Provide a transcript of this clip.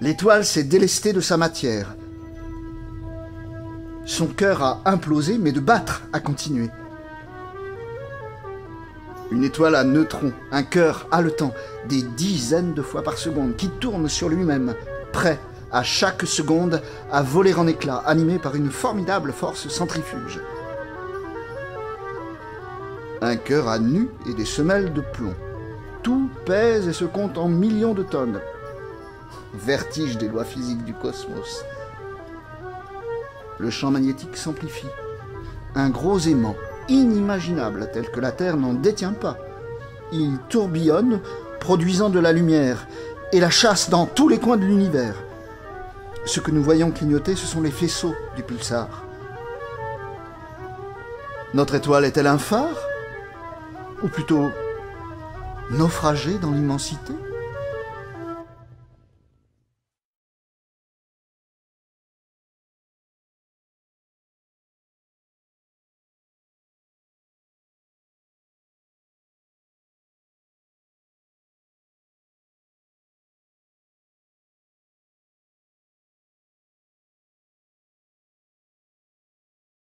L'étoile s'est délestée de sa matière. Son cœur a implosé, mais de battre a continué. Une étoile à neutrons, un cœur haletant, des dizaines de fois par seconde, qui tourne sur lui-même, prêt à chaque seconde à voler en éclats, animé par une formidable force centrifuge. Un cœur à nu et des semelles de plomb. Tout pèse et se compte en millions de tonnes. Vertige des lois physiques du cosmos. Le champ magnétique s'amplifie. Un gros aimant, inimaginable, tel que la Terre n'en détient pas. Il tourbillonne, produisant de la lumière, et la chasse dans tous les coins de l'univers. Ce que nous voyons clignoter, ce sont les faisceaux du pulsar. Notre étoile est-elle un phare ? Ou plutôt naufragée dans l'immensité ?